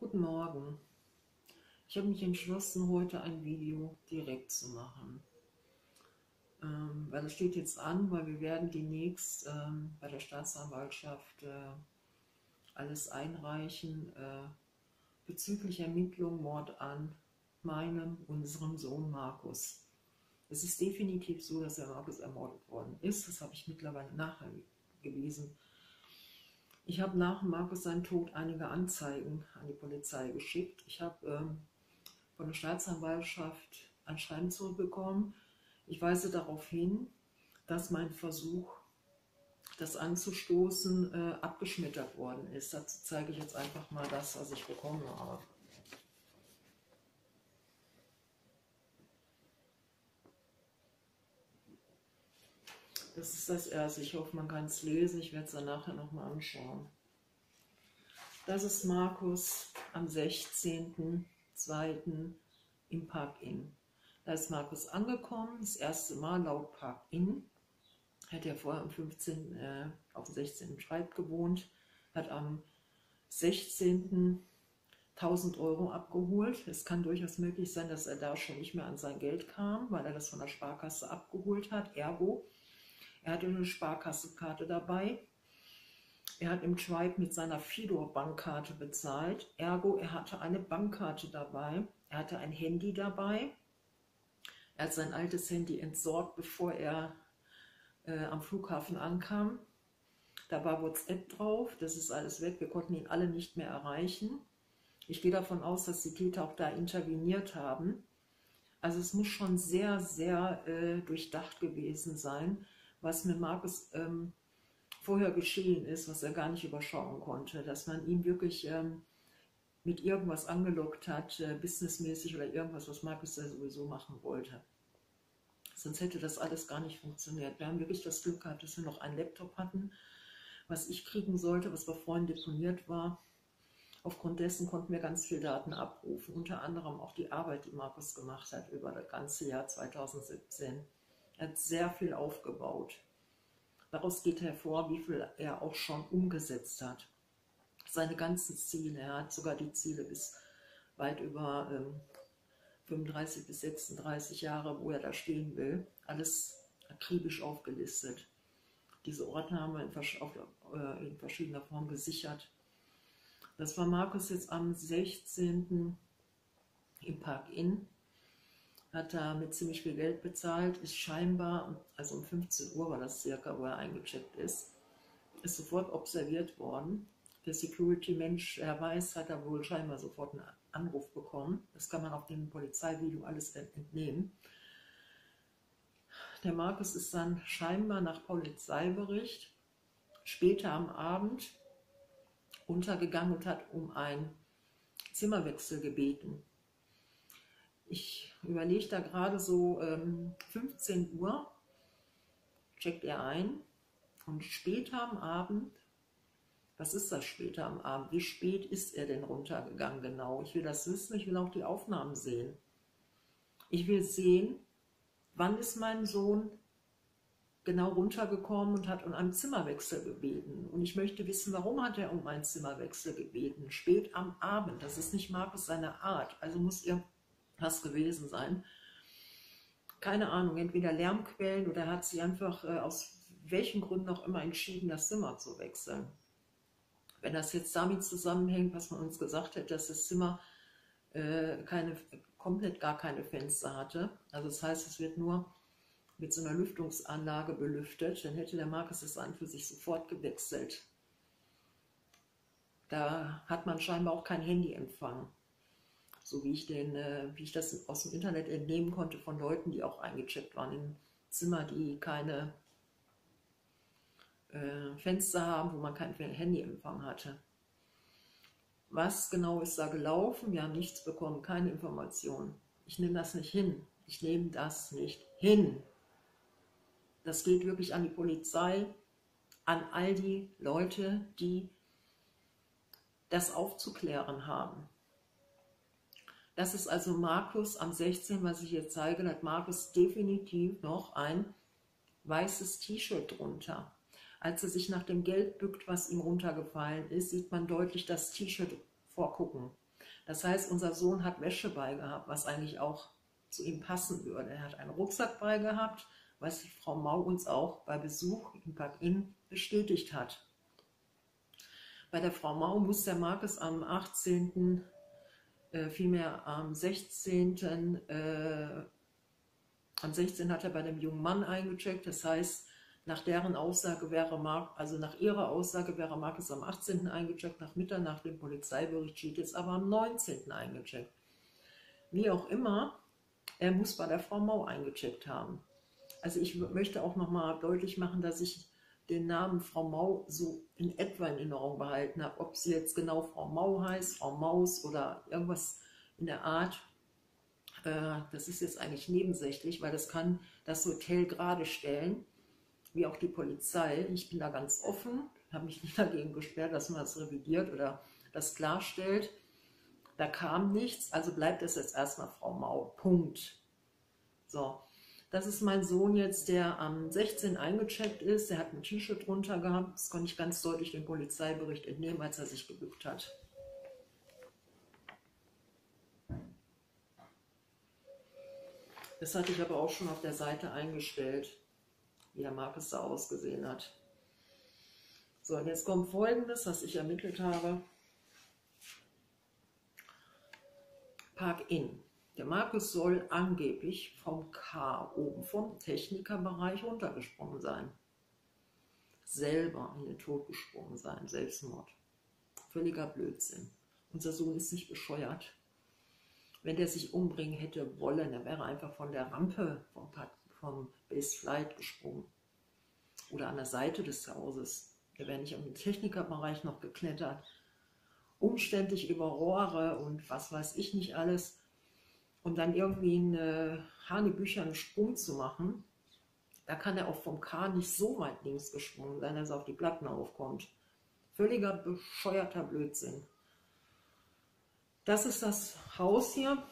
Guten Morgen. Ich habe mich entschlossen, heute ein Video direkt zu machen. Weil es steht jetzt an, weil wir werden demnächst bei der Staatsanwaltschaft alles einreichen bezüglich Ermittlung Mord an unserem Sohn Markus. Es ist definitiv so, dass der Markus ermordet worden ist. Das habe ich mittlerweile nachgewiesen. Ich habe nach Markus seinem Tod einige Anzeigen an die Polizei geschickt. Ich habe von der Staatsanwaltschaft ein Schreiben zurückbekommen. Ich weise darauf hin, dass mein Versuch, das anzustoßen, abgeschmettert worden ist. Dazu zeige ich jetzt einfach mal das, was ich bekommen habe. Das ist das erste. Ich hoffe, man kann es lesen. Ich werde es dann nachher nochmal anschauen. Das ist Markus am 16.02. im Park-In. Da ist Markus angekommen, das erste Mal laut Park-In. Hat er vorher am 15. auf dem 16. Schreib gewohnt, hat am 16. 1000 Euro abgeholt. Es kann durchaus möglich sein, dass er da schon nicht mehr an sein Geld kam, weil er das von der Sparkasse abgeholt hat. Ergo, er hatte eine Sparkassenkarte dabei. Er hat im Schweib mit seiner Fidor-Bankkarte bezahlt. Ergo, er hatte eine Bankkarte dabei. Er hatte ein Handy dabei. Er hat sein altes Handy entsorgt, bevor er am Flughafen ankam. Da war WhatsApp drauf. Das ist alles weg. Wir konnten ihn alle nicht mehr erreichen. Ich gehe davon aus, dass die Täter auch da interveniert haben. Also es muss schon sehr, sehr durchdacht gewesen sein, was mit Markus vorher geschehen ist, was er gar nicht überschauen konnte, dass man ihn wirklich mit irgendwas angelockt hat, businessmäßig oder irgendwas, was Markus da sowieso machen wollte. Sonst hätte das alles gar nicht funktioniert. Wir haben wirklich das Glück gehabt, dass wir noch einen Laptop hatten, was ich kriegen sollte, was bei Freunden deponiert war. Aufgrund dessen konnten wir ganz viele Daten abrufen, unter anderem auch die Arbeit, die Markus gemacht hat über das ganze Jahr 2017. Er hat sehr viel aufgebaut. Daraus geht hervor, wie viel er auch schon umgesetzt hat. Seine ganzen Ziele, er hat sogar die Ziele bis weit über 35 bis 36 Jahre, wo er da stehen will, alles akribisch aufgelistet. Diese Ordner haben wir in verschiedener Form gesichert. Das war Markus jetzt am 16. im Park-In. Hat da mit ziemlich viel Geld bezahlt, ist scheinbar, also um 15 Uhr war das circa, wo er eingecheckt ist sofort observiert worden. Der Security-Mensch, er weiß, hat er wohl scheinbar sofort einen Anruf bekommen. Das kann man auf dem Polizeivideo alles entnehmen. Der Markus ist dann scheinbar nach Polizeibericht später am Abend untergegangen und hat um einen Zimmerwechsel gebeten. Ich überlege da gerade so 15 Uhr, checkt er ein und später am Abend, was ist das später am Abend, wie spät ist er denn runtergegangen genau? Ich will das wissen, ich will auch die Aufnahmen sehen. Ich will sehen, wann ist mein Sohn genau runtergekommen und hat um einen Zimmerwechsel gebeten. Und ich möchte wissen, warum hat er um einen Zimmerwechsel gebeten? Spät am Abend, das ist nicht Markus seine Art, also muss irgendwas gewesen sein. Keine Ahnung, entweder Lärmquellen oder hat sie einfach aus welchen Gründen auch immer entschieden, das Zimmer zu wechseln. Wenn das jetzt damit zusammenhängt, was man uns gesagt hat, dass das Zimmer komplett gar keine Fenster hatte, also das heißt, es wird nur mit so einer Lüftungsanlage belüftet, dann hätte der Markus das an für sich sofort gewechselt. Da hat man scheinbar auch kein Handyempfang, so wie ich das aus dem Internet entnehmen konnte von Leuten, die auch eingecheckt waren in Zimmer, die keine Fenster haben, wo man keinen Handyempfang hatte. Was genau ist da gelaufen? Wir haben nichts bekommen, keine Informationen. Ich nehme das nicht hin. Ich nehme das nicht hin. Das geht wirklich an die Polizei, an all die Leute, die das aufzuklären haben. Das ist also Markus am 16., was ich jetzt zeige, hat Markus definitiv noch ein weißes T-Shirt drunter. Als er sich nach dem Geld bückt, was ihm runtergefallen ist, sieht man deutlich das T-Shirt vorgucken. Das heißt, unser Sohn hat Wäsche bei gehabt, was eigentlich auch zu ihm passen würde. Er hat einen Rucksack bei gehabt, was die Frau Mau uns auch bei Besuch im Park-In bestätigt hat. Bei der Frau Mau muss der Markus am 18., vielmehr am 16., am 16. hat er bei dem jungen Mann eingecheckt. Das heißt, nach deren Aussage wäre nach ihrer Aussage wäre Markus am 18. eingecheckt, nach Mitternacht, dem Polizeibericht steht jetzt aber am 19. eingecheckt. Wie auch immer, er muss bei der Frau Mau eingecheckt haben. Also ich möchte auch nochmal deutlich machen, dass ich den Namen Frau Mau so in etwa in Erinnerung behalten habe. Ob sie jetzt genau Frau Mau heißt, Frau Maus oder irgendwas in der Art, das ist jetzt eigentlich nebensächlich, weil das kann das Hotel gerade stellen, wie auch die Polizei. Ich bin da ganz offen, habe mich nicht dagegen gesperrt, dass man das revidiert oder das klarstellt. Da kam nichts, also bleibt es jetzt erstmal Frau Mau. Punkt. So, das ist mein Sohn jetzt, der am 16. eingecheckt ist. Der hat ein T-Shirt drunter gehabt. Das konnte ich ganz deutlich dem Polizeibericht entnehmen, als er sich gebückt hat. Das hatte ich aber auch schon auf der Seite eingestellt, wie der Markus da ausgesehen hat. So, und jetzt kommt Folgendes, was ich ermittelt habe. Park-In. Der Markus soll angeblich vom K oben vom Technikerbereich runtergesprungen sein. Selber in den Tod gesprungen sein, Selbstmord. Völliger Blödsinn. Unser Sohn ist nicht bescheuert. Wenn der sich umbringen hätte wollen, dann wäre er einfach von der Rampe vom Base Flight gesprungen. Oder an der Seite des Hauses. Der wäre nicht im Technikerbereich noch geklettert. Umständlich über Rohre und was weiß ich nicht alles. Und dann irgendwie einen hanebüchernen Sprung zu machen, da kann er auch vom K nicht so weit links gesprungen sein, dass er auf die Platten aufkommt. Völliger bescheuerter Blödsinn. Das ist das Haus hier.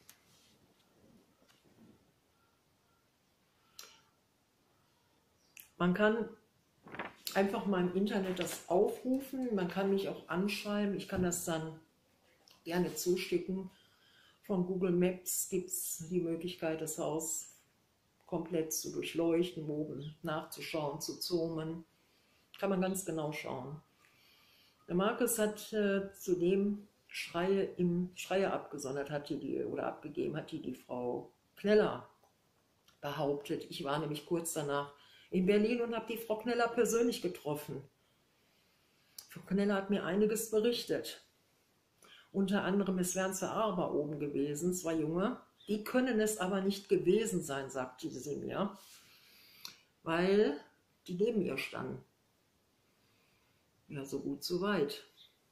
Man kann einfach mal im Internet das aufrufen. Man kann mich auch anschreiben. Ich kann das dann gerne zuschicken. Von Google Maps gibt es die Möglichkeit, das Haus komplett zu durchleuchten, oben nachzuschauen, zu zoomen. Kann man ganz genau schauen. Der Markus hat zudem Schreie abgesondert, abgegeben, hat die Frau Kneller behauptet. Ich war nämlich kurz danach in Berlin und habe die Frau Kneller persönlich getroffen. Frau Kneller hat mir einiges berichtet. Unter anderem, es wären 2 Araber oben gewesen, 2 Junge. Die können es aber nicht gewesen sein, sagte sie mir, weil die neben ihr standen. Ja, so gut, so weit.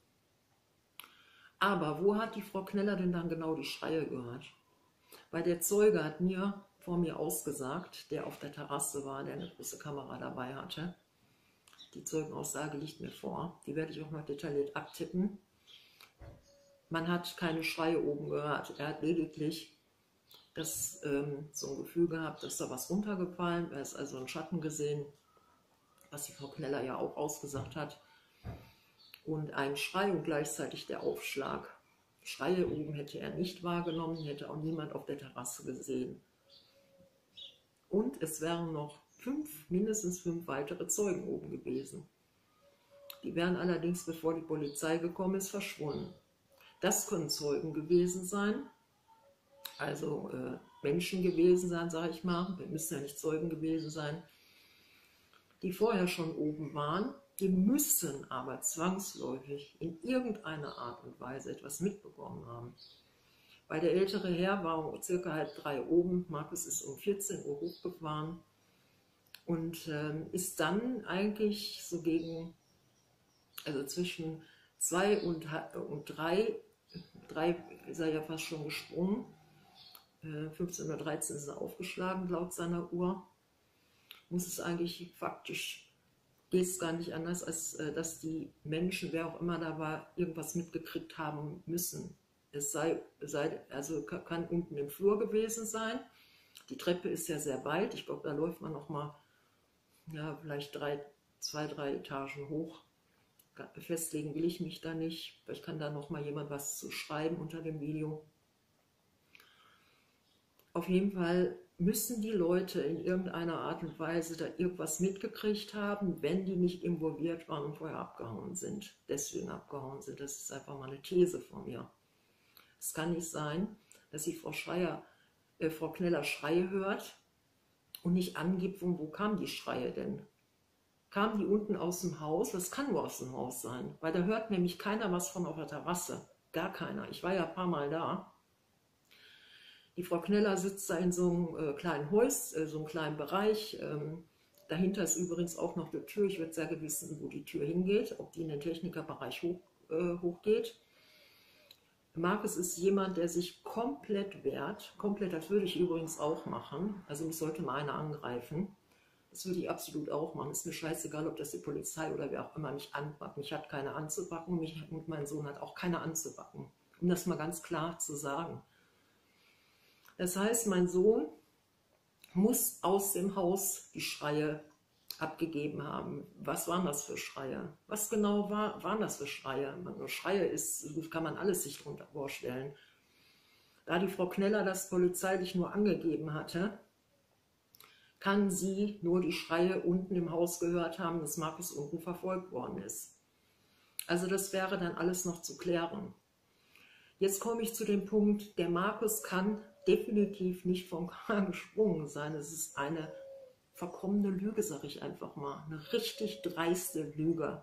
Aber wo hat die Frau Kneller denn dann genau die Schreie gehört? Weil der Zeuge hat vor mir ausgesagt, der auf der Terrasse war, der eine große Kamera dabei hatte. Die Zeugenaussage liegt mir vor. Die werde ich auch noch detailliert abtippen. Man hat keine Schreie oben gehört. Er hat lediglich so ein Gefühl gehabt, dass da was runtergefallen ist. Er ist also einen Schatten gesehen, was die Frau Kneller ja auch ausgesagt hat. Und ein Schrei und gleichzeitig der Aufschlag. Schreie oben hätte er nicht wahrgenommen, hätte auch niemand auf der Terrasse gesehen. Und es wären noch mindestens 5 weitere Zeugen oben gewesen. Die wären allerdings, bevor die Polizei gekommen ist, verschwunden. Das können Zeugen gewesen sein, also Menschen gewesen sein, sage ich mal. Wir müssen ja nicht Zeugen gewesen sein, die vorher schon oben waren. Die müssen aber zwangsläufig in irgendeiner Art und Weise etwas mitbekommen haben. Weil der ältere Herr war um circa 2:30 oben, Markus ist um 14 Uhr hochgefahren und ist dann eigentlich so zwischen 2 und 3 ist er ja fast schon gesprungen. 15:13 Uhr ist er aufgeschlagen, laut seiner Uhr. Muss es eigentlich faktisch, geht es gar nicht anders, als dass die Menschen, wer auch immer da war, irgendwas mitgekriegt haben müssen. Kann unten im Flur gewesen sein. Die Treppe ist ja sehr weit. Ich glaube, da läuft man noch mal, ja, vielleicht 2, 3 Etagen hoch. Festlegen will ich mich da nicht. Ich kann da noch mal jemand was zu schreiben unter dem Video. Auf jeden Fall müssen die Leute in irgendeiner Art und Weise da irgendwas mitgekriegt haben, wenn die nicht involviert waren und vorher abgehauen sind. Deswegen abgehauen sind. Das ist einfach mal eine These von mir. Es kann nicht sein, dass die Frau Kneller Schreie hört und nicht angibt, wo kamen die Schreie denn? Kamen die unten aus dem Haus? Das kann nur aus dem Haus sein, weil da hört nämlich keiner was von auf der Terrasse. Gar keiner. Ich war ja ein paar Mal da. Die Frau Kneller sitzt da in so einem kleinen Häuschen, so einem kleinen Bereich. Dahinter ist übrigens auch noch die Tür. Ich würde sehr gerne wissen, wo die Tür hingeht, ob die in den Technikerbereich hochgeht. Markus ist jemand, der sich komplett wehrt. Komplett, das würde ich übrigens auch machen. Also mich sollte mal einer angreifen. Das würde ich absolut auch machen. Ist mir scheißegal, ob das die Polizei oder wer auch immer mich anpackt. Mich hat keiner anzupacken und mein Sohn hat auch keiner anzupacken. Um das mal ganz klar zu sagen. Das heißt, mein Sohn muss aus dem Haus die Schreie abgegeben haben. Was waren das für Schreie? Was genau waren das für Schreie? Schreie kann man alles sich darunter vorstellen. Da die Frau Kneller das polizeilich nur angegeben hatte, kann sie nur die Schreie unten im Haus gehört haben, dass Markus unten verfolgt worden ist. Also das wäre dann alles noch zu klären. Jetzt komme ich zu dem Punkt, der Markus kann definitiv nicht vom Kahn gesprungen sein. Es ist eine verkommene Lüge, sage ich einfach mal. Eine richtig dreiste Lüge.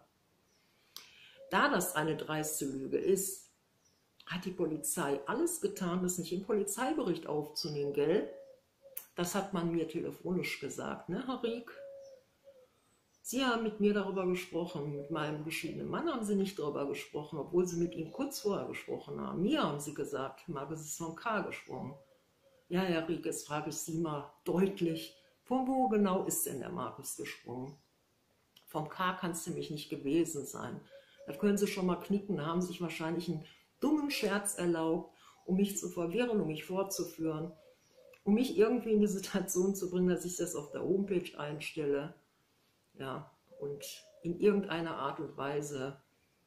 Da das eine dreiste Lüge ist, hat die Polizei alles getan, das nicht im Polizeibericht aufzunehmen, gell? Das hat man mir telefonisch gesagt, ne, Herr Rieck? Sie haben mit mir darüber gesprochen, mit meinem geschiedenen Mann haben Sie nicht darüber gesprochen, obwohl Sie mit ihm kurz vorher gesprochen haben. Mir haben Sie gesagt, Markus ist vom K gesprungen. Ja, Herr Rieck, jetzt frage ich Sie mal deutlich, von wo genau ist denn der Markus gesprungen? Vom K kann es nämlich nicht gewesen sein. Das können Sie schon mal knicken, da haben Sie sich wahrscheinlich einen dummen Scherz erlaubt, um mich zu verwirren, um mich vorzuführen, um mich irgendwie in die Situation zu bringen, dass ich das auf der Homepage einstelle. Ja, und in irgendeiner Art und Weise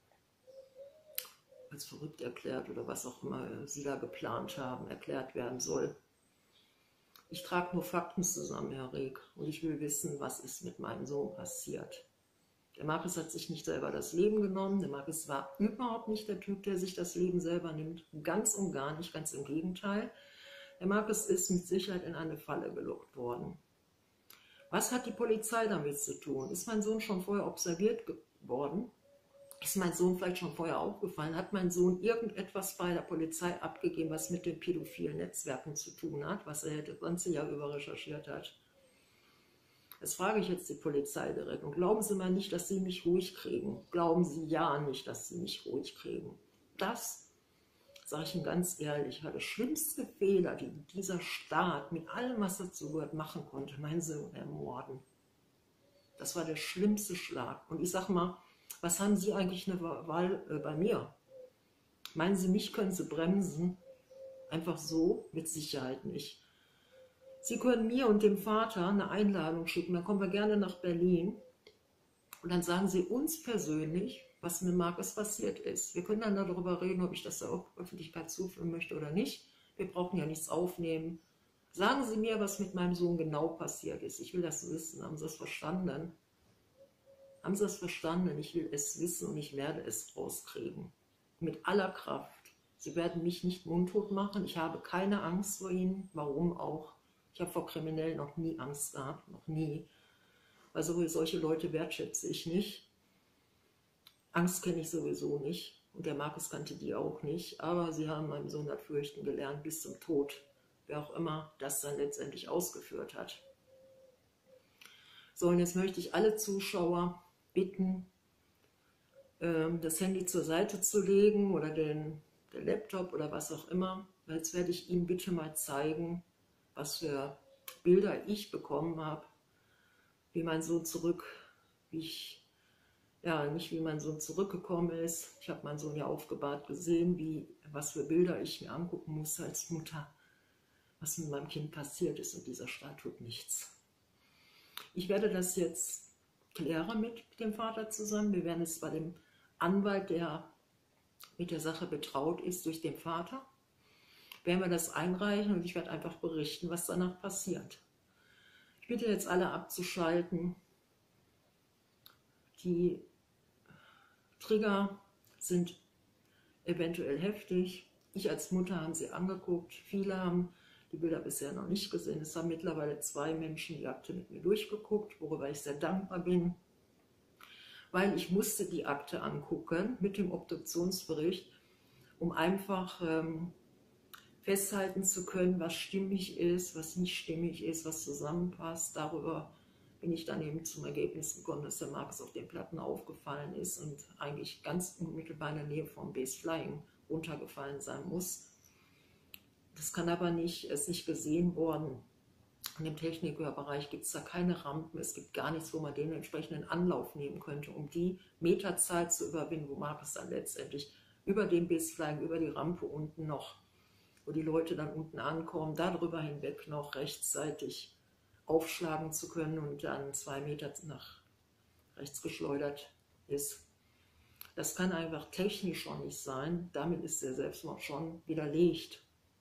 als verrückt erklärt oder was auch immer Sie da geplant haben, erklärt werden soll. Ich trage nur Fakten zusammen, Herr Rieck, und ich will wissen, was ist mit meinem Sohn passiert. Der Markus hat sich nicht selber das Leben genommen, der Markus war überhaupt nicht der Typ, der sich das Leben selber nimmt, ganz und gar nicht, ganz im Gegenteil. Der Markus ist mit Sicherheit in eine Falle gelockt worden. Was hat die Polizei damit zu tun? Ist mein Sohn schon vorher observiert worden? Ist mein Sohn vielleicht schon vorher aufgefallen? Hat mein Sohn irgendetwas bei der Polizei abgegeben, was mit den pädophilen Netzwerken zu tun hat, was er das ganze Jahr über recherchiert hat? Das frage ich jetzt die Polizei direkt. Und glauben Sie mal nicht, dass Sie mich ruhig kriegen. Glauben Sie ja nicht, dass Sie mich ruhig kriegen. Das, sage ich Ihnen ganz ehrlich, war der schlimmste Fehler, den dieser Staat mit allem, was dazu gehört, machen konnte, meinen Sohn ermorden. Das war der schlimmste Schlag. Und ich sage mal, was haben Sie eigentlich eine Wahl bei mir? Meinen Sie, mich können Sie bremsen? Einfach so? Mit Sicherheit nicht. Sie können mir und dem Vater eine Einladung schicken, dann kommen wir gerne nach Berlin. Und dann sagen Sie uns persönlich, was mit Markus passiert ist. Wir können dann darüber reden, ob ich das der Öffentlichkeit zuführen möchte oder nicht. Wir brauchen ja nichts aufnehmen. Sagen Sie mir, was mit meinem Sohn genau passiert ist. Ich will das wissen. Haben Sie das verstanden? Haben Sie das verstanden? Ich will es wissen und ich werde es rauskriegen. Mit aller Kraft. Sie werden mich nicht mundtot machen. Ich habe keine Angst vor Ihnen. Warum auch? Ich habe vor Kriminellen noch nie Angst gehabt. Noch nie. Weil solche Leute wertschätze ich nicht. Angst kenne ich sowieso nicht. Und der Markus kannte die auch nicht. Aber sie haben meinem Sohn das Fürchten gelernt bis zum Tod. Wer auch immer das dann letztendlich ausgeführt hat. So, und jetzt möchte ich alle Zuschauer bitten, das Handy zur Seite zu legen oder der Laptop oder was auch immer. Jetzt werde ich Ihnen bitte mal zeigen, was für Bilder ich bekommen habe, wie mein Sohn nicht wie mein Sohn zurückgekommen ist. Ich habe meinen Sohn ja aufgebahrt gesehen, was für Bilder ich mir angucken musste als Mutter, was mit meinem Kind passiert ist, und dieser Staat tut nichts. Ich werde das jetzt klären mit dem Vater zusammen. Wir werden es bei dem Anwalt, der mit der Sache betraut ist durch den Vater, werden wir das einreichen und ich werde einfach berichten, was danach passiert. Ich bitte jetzt alle abzuschalten. Die Trigger sind eventuell heftig. Ich als Mutter habe sie angeguckt. Viele haben die Bilder bisher noch nicht gesehen. Es haben mittlerweile 2 Menschen die Akte mit mir durchgeguckt, worüber ich sehr dankbar bin, weil ich musste die Akte angucken mit dem Obduktionsbericht, um einfach festhalten zu können, was stimmig ist, was nicht stimmig ist, was zusammenpasst. Darüber bin ich dann eben zum Ergebnis gekommen, dass der Markus auf den Platten aufgefallen ist und eigentlich ganz unmittelbar in der Nähe vom Base Flying runtergefallen sein muss. Das kann aber nicht, ist nicht gesehen worden. Und im Technikhörbereich gibt es da keine Rampen, es gibt gar nichts, wo man den entsprechenden Anlauf nehmen könnte, um die Meterzahl zu überwinden, wo Markus dann letztendlich über den Base Flying, über die Rampe unten noch, wo die Leute dann unten ankommen, darüber hinweg noch rechtzeitig aufschlagen zu können und dann 2 Meter nach rechts geschleudert ist. Das kann einfach technisch schon nicht sein. Damit ist der Selbstmord schon widerlegt.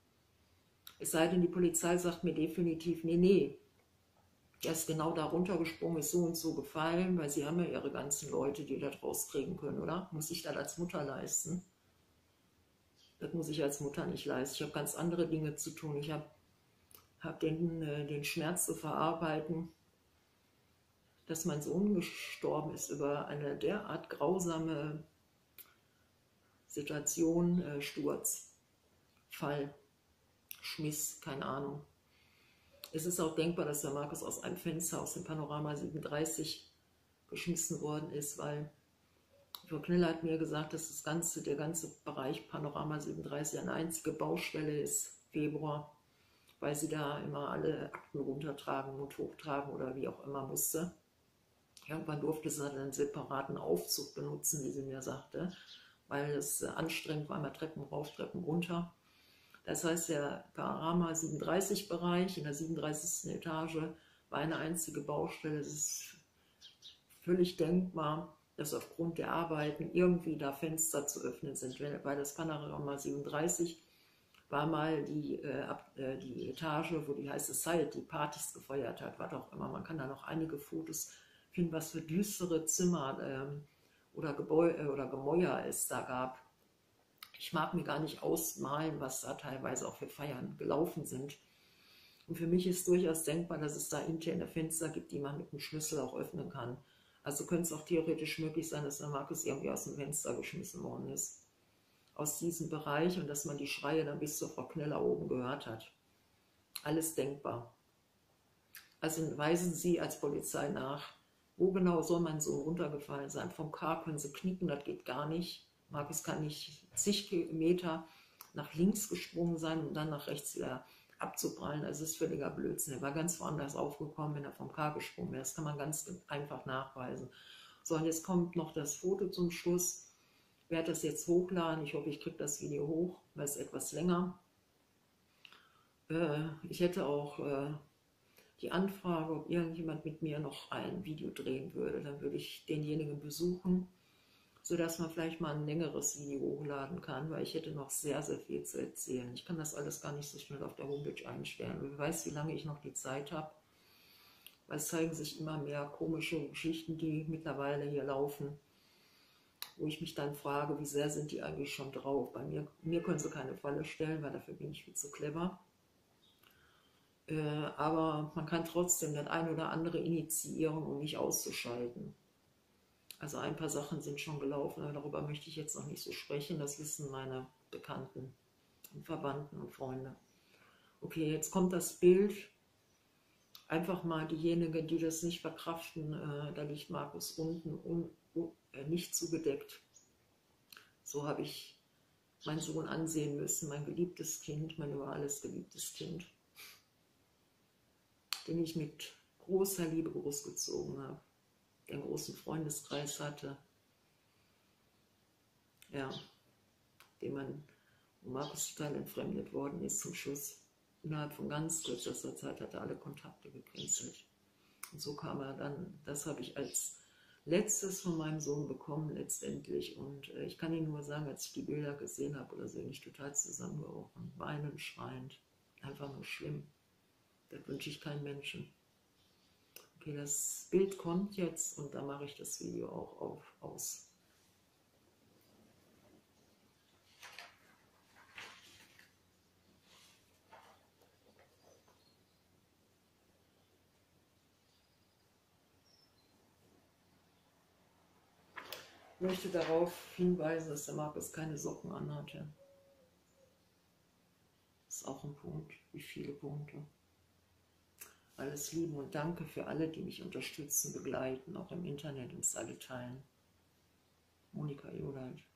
Es sei denn, die Polizei sagt mir definitiv, nee, er ist genau da runtergesprungen, ist so und so gefallen, weil sie haben ja ihre ganzen Leute, die das rauskriegen können, oder? Muss ich das als Mutter leisten? Das muss ich als Mutter nicht leisten. Ich habe ganz andere Dinge zu tun. Ich habe den Schmerz zu verarbeiten, dass mein Sohn gestorben ist über eine derart grausame Situation, Sturz, Fall, Schmiss, keine Ahnung. Es ist auch denkbar, dass der Markus aus einem Fenster aus dem Panorama 37 geschmissen worden ist, weil Frau Kniller hat mir gesagt, dass der ganze Bereich Panorama 37 eine einzige Baustelle ist, Februar, weil sie da immer alle Akten runtertragen und hochtragen oder wie auch immer musste. Irgendwann durfte sie dann einen separaten Aufzug benutzen, wie sie mir sagte, weil es anstrengend war, mal Treppen rauf, Treppen runter. Das heißt, der Panorama 37 Bereich in der 37. Etage war eine einzige Baustelle. Es ist völlig denkbar, dass aufgrund der Arbeiten irgendwie da Fenster zu öffnen sind, weil das Panorama 37 war mal die Etage, wo die High Society Partys gefeiert hat, was auch immer. Man kann da noch einige Fotos finden, was für düstere Zimmer oder Gemäuer es da gab. Ich mag mir gar nicht ausmalen, was da teilweise auch für Feiern gelaufen sind. Und für mich ist durchaus denkbar, dass es da interne Fenster gibt, die man mit dem Schlüssel auch öffnen kann. Also könnte es auch theoretisch möglich sein, dass der Markus irgendwie aus dem Fenster geschmissen worden ist. Aus diesem Bereich und dass man die Schreie dann bis zur Frau Kneller oben gehört hat. Alles denkbar. Also weisen Sie als Polizei nach, wo genau soll mein Sohn runtergefallen sein? Vom Car können Sie knicken, das geht gar nicht. Markus kann nicht zig Meter nach links gesprungen sein und dann nach rechts wieder abzuprallen. Also es ist völliger Blödsinn. Er war ganz woanders aufgekommen, wenn er vom Car gesprungen wäre. Das kann man ganz einfach nachweisen. So, und jetzt kommt noch das Foto zum Schluss. Ich werde das jetzt hochladen. Ich hoffe, ich kriege das Video hoch, weil es etwas länger. Ich hätte auch die Anfrage, ob irgendjemand mit mir noch ein Video drehen würde. Dann würde ich denjenigen besuchen, sodass man vielleicht mal ein längeres Video hochladen kann, weil ich hätte noch sehr, sehr viel zu erzählen. Ich kann das alles gar nicht so schnell auf der Homepage einstellen. Wer weiß, wie lange ich noch die Zeit habe. Weil es zeigen sich immer mehr komische Geschichten, die mittlerweile hier laufen, wo ich mich dann frage, wie sehr sind die eigentlich schon drauf. Bei mir können sie keine Falle stellen, weil dafür bin ich viel zu clever. Aber man kann trotzdem das eine oder andere initiieren, um mich auszuschalten. Also ein paar Sachen sind schon gelaufen, aber darüber möchte ich jetzt noch nicht so sprechen. Das wissen meine Bekannten und Verwandten und Freunde. Okay, jetzt kommt das Bild. Einfach mal diejenigen, die das nicht verkraften, da liegt Markus unten nicht zugedeckt. So habe ich meinen Sohn ansehen müssen, mein geliebtes Kind, mein über alles geliebtes Kind, den ich mit großer Liebe großgezogen habe, der einen großen Freundeskreis hatte, ja, wo Markus total entfremdet worden ist zum Schluss. Innerhalb von ganz kürzester Zeit hat er alle Kontakte gecancelt. Und so kam er dann, das habe ich als letztes von meinem Sohn bekommen letztendlich. Und ich kann Ihnen nur sagen, als ich die Bilder gesehen habe oder so, bin ich total zusammengebrochen, weinend, schreiend. Einfach nur schlimm. Das wünsche ich keinem Menschen. Okay, das Bild kommt jetzt und da mache ich das Video auch aus. Ich möchte darauf hinweisen, dass der Markus keine Socken anhatte. Das ist auch ein Punkt, wie viele Punkte. Alles Liebe und danke für alle, die mich unterstützen, begleiten, auch im Internet und es alle teilen. Monika Euleit.